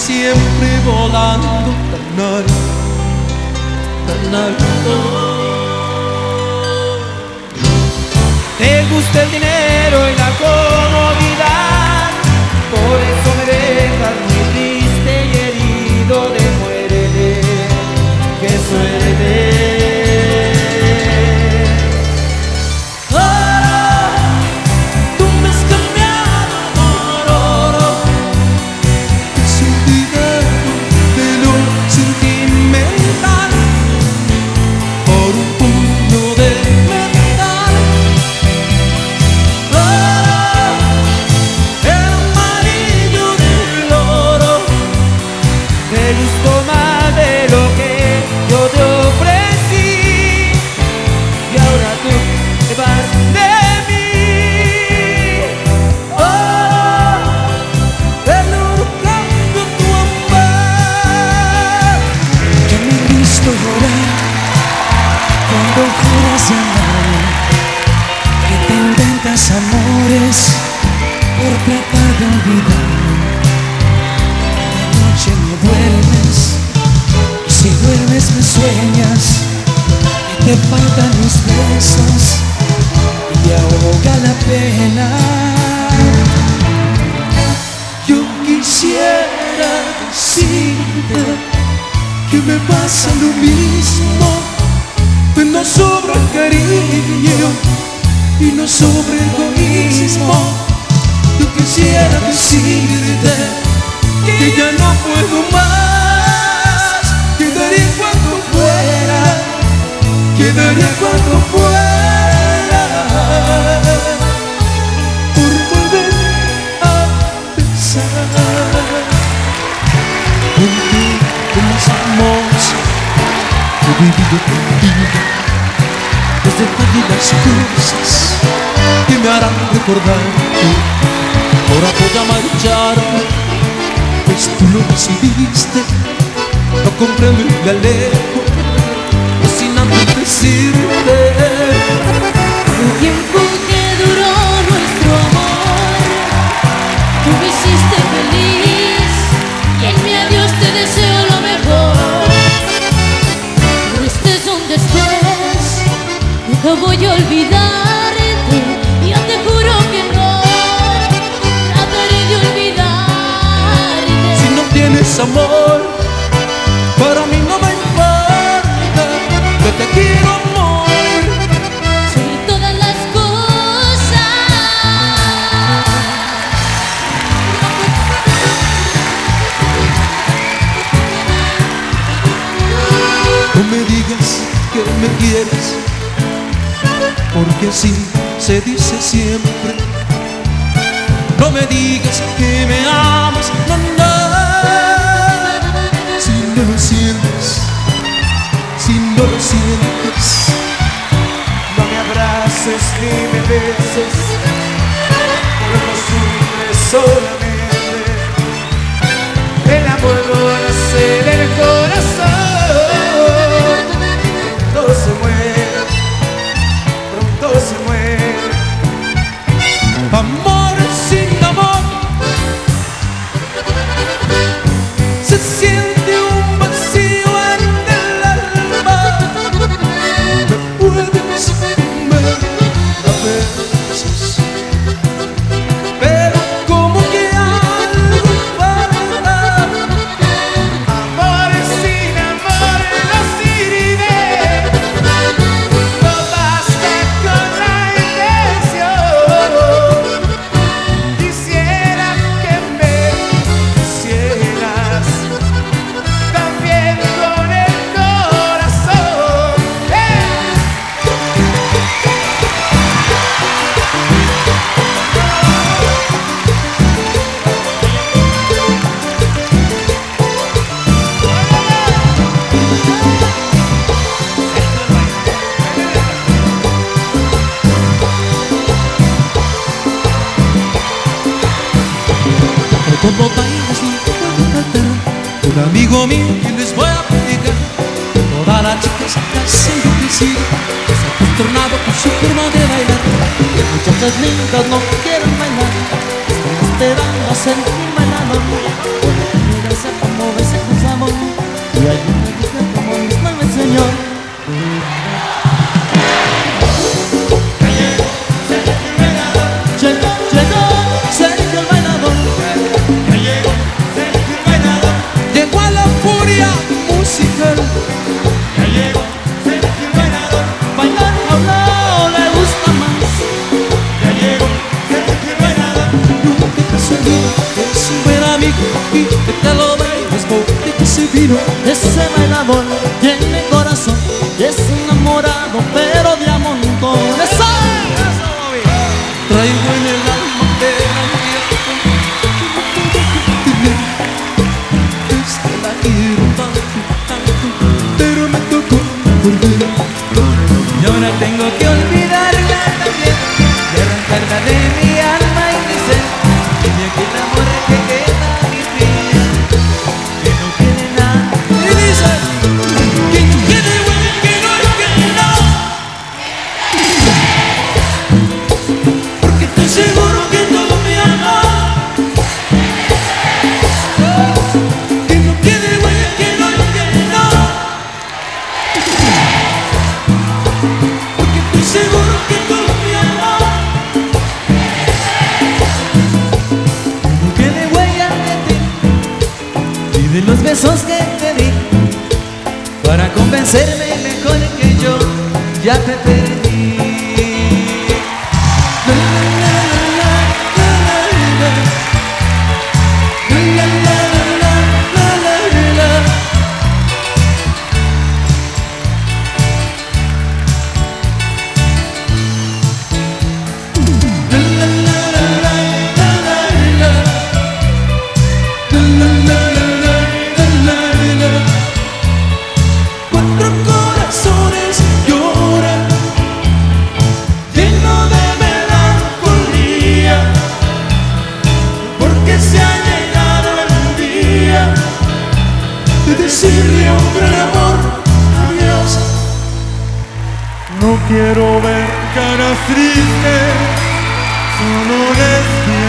siempre volando tan alto, tan alto. Te gusta el dinero y la comodidad, por eso me dejas muy triste y herido. Demuérete, que suerte. Cuando juras de amor, que te inventas amores por tratar de olvidar. De noche me duermes, y si duermes me sueñas, y te faltan mis besos y ahoga la pena. Yo quisiera decirte que me pasa lo mismo, pues no sobra cariño y no sobra egoísmo. Yo quisiera decirte que ya no puedo más, que daría cuanto fuera, que daría cuanto fuera por volver a pensar. Contigo comenzamos, he vivido contigo desde las cosas que me harán recordarte. Ahora voy a marcharme, pues tú lo decidiste. No comprendo y me alejo, pues sin antes decirte el tiempo que duró nuestro amor. Tú me hiciste feliz y en mi adiós te deseo lo mejor. Pero estés donde estés, nunca voy a olvidarte. Yo te juro que no trataré de olvidarte. Si no tienes amor, para mí no me importa. Yo te quiero morir sobre todas las cosas. No me digas que me quieres, porque así se dice siempre. No me digas que me amas, no, no. Si no lo sientes, si no lo sientes, no me abraces ni me beses, por no sufres solamente. El amor no nace del corazón, pronto se muere, pronto se muere. Amor sin amor se siente un vacío en el alma. Me puedes comer a veces, pero como que algo falta. Amor sin amor no sirve, no basta con la intención. Quisiera que me quisieras también con el corazón. Como bailas no te puedo faltar, un amigo mío que les voy a platicar. Todas las chicas acá se han enloquecido, se han consternado con su forma de bailar. Las muchachas lindas no quieren bailar, están esperando a sentir bailar. camino. Ese bailador tiene corazón y es enamorado pero de a montones. Traigo en el alma pena Es que la quiero tanto, pero me tocó volver. y ahora tengo que olvidarla también y arrancarla de mi alma y mi ser, de aquel amor que queda a mi vida, que no quede nada. Y dice que no quede huella, que no quede nada, porque estoy seguro que todo mi amor, que no quede huella, que no quede nada, porque estoy seguro que todo mi amor, que no quede huella de ti y de los besos que te di, para convencerme mejor que yo ya te perdí. La, la, la, la, la, la, la, la, la, la, la, la, la. Cuatro corazones lloran, lleno de melancolía, porque se ha llegado el día de decirle a un gran amor adiós. No quiero ver caras tristes, solo despierta.